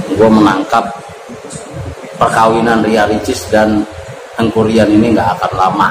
gue menangkap perkawinan Ria Ricis dan Tengku Rian ini nggak akan lama.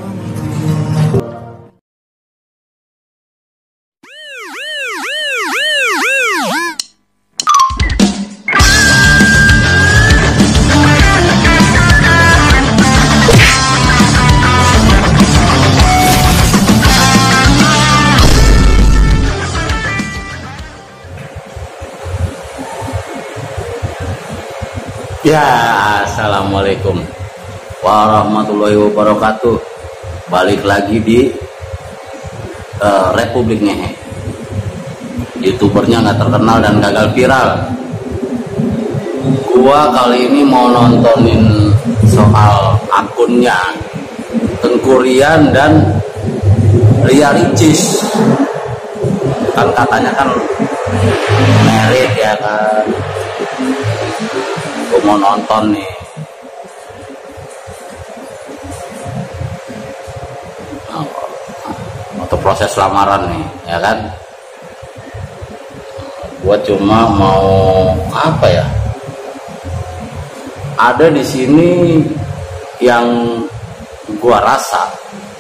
Ya, assalamualaikum warahmatullahi wabarakatuh. Balik lagi di Republik Ngehe. YouTubernya nggak terkenal dan gagal viral. Gua kali ini mau nontonin soal akunnya Tengku Rian dan Ria Ricis. Kan katanya kan merit ya kan. Gue mau nonton nih. Untuk proses lamaran nih, ya kan? Gue cuma mau apa ya? Ada di sini yang gue rasa.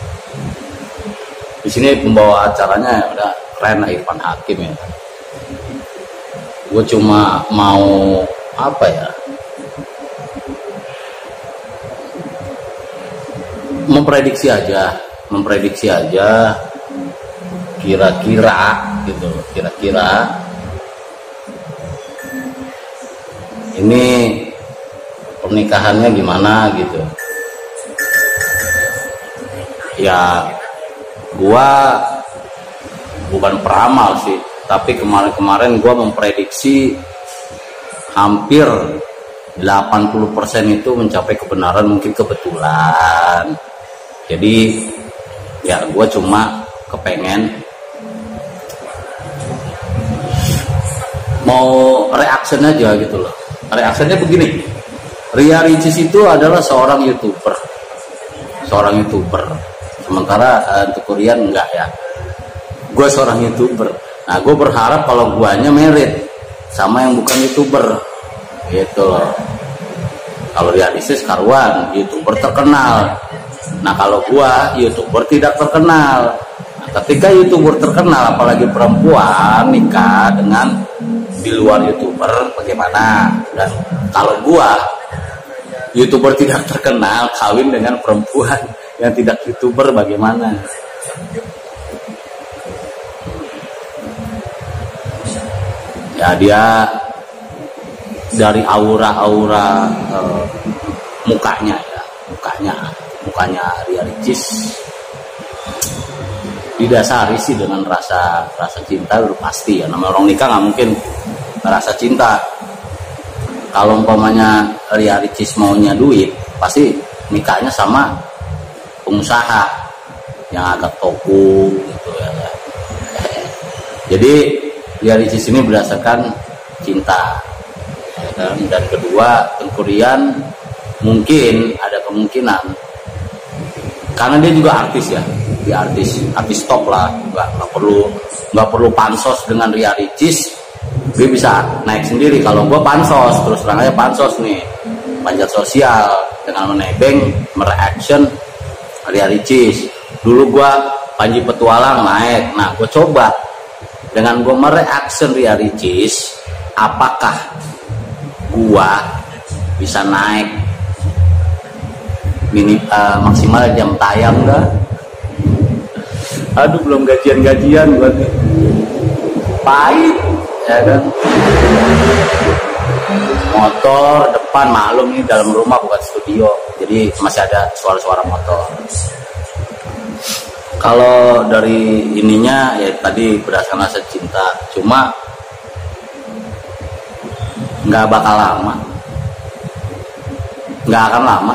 Di sini pembawa acaranya ya udah keren, Irfan Hakim ya. Gue cuma mau apa ya? Memprediksi aja kira-kira gitu, kira-kira ini pernikahannya gimana gitu ya. Gua bukan peramal sih, tapi kemarin gua memprediksi hampir 80% itu mencapai kebenaran, mungkin kebetulan. Jadi ya gue cuma kepengen mau reaction aja gitu loh. Reactionnya begini, Ria Ricis itu adalah seorang YouTuber, sementara Tengku Rian enggak ya. Gue seorang YouTuber. Nah gue berharap kalau guanya merit sama yang bukan YouTuber gitu loh. Kalau Ria Ricis karuan YouTuber terkenal. Nah kalau gua YouTuber tidak terkenal. Nah, ketika YouTuber terkenal apalagi perempuan nikah dengan di luar YouTuber bagaimana? Dan kalau gua YouTuber tidak terkenal kawin dengan perempuan yang tidak YouTuber bagaimana? Ya dia dari aura mukanya Ria Ricis didasari sih dengan rasa cinta udah pasti ya. Namanya orang nikah nggak mungkin rasa cinta. Kalau umpamanya Ria Ricis maunya duit, pasti nikahnya sama pengusaha yang agak toko gitu ya. Jadi Ria Ricis ini berdasarkan cinta. Dan kedua, Tengku Rian mungkin ada kemungkinan karena dia juga artis ya, dia artis top lah, nggak perlu pansos dengan Ria Ricis, dia bisa naik sendiri. Kalau gua pansos, terus terang aja pansos nih, panjat sosial dengan menebeng mereaction Ria Ricis. Dulu gua Panji Petualang naik, nah gua coba dengan gua mereaction Ria Ricis, apakah gua bisa naik maksimal jam tayang dah. Aduh belum gajian buat pahit ya kan. Motor depan, maklum ini dalam rumah bukan studio, jadi masih ada suara-suara motor. Kalau dari ininya ya tadi berdasarkan rasa cinta, cuma nggak bakal lama, nggak akan lama.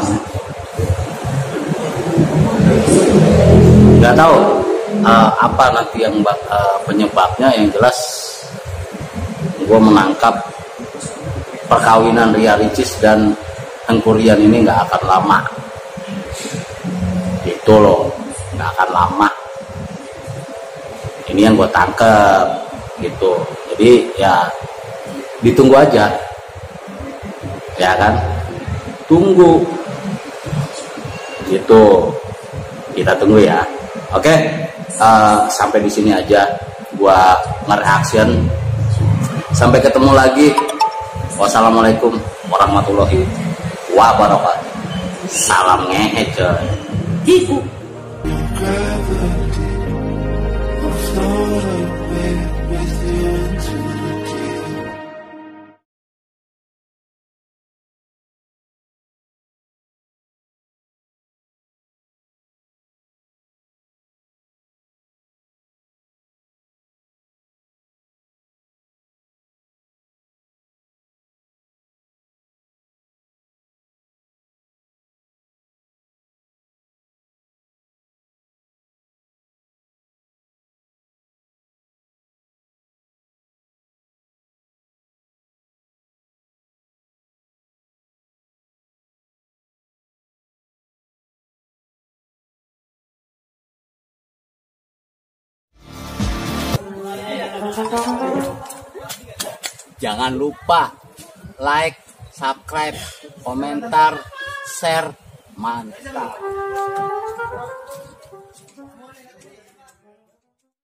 Nggak tahu apa nanti yang penyebabnya. Yang jelas gue menangkap perkawinan Ria Ricis dan Tengku Rian ini nggak akan lama gitu loh, nggak akan lama. Ini yang gue tangkep gitu. Jadi ya ditunggu aja ya kan, tunggu gitu, kita tunggu ya. Oke, sampai di sini aja gua nge-reaction. Sampai ketemu lagi. Wassalamualaikum warahmatullahi wabarakatuh. Salam ngehe coy. Hiku. Jangan lupa like, subscribe, komentar, share, mantap.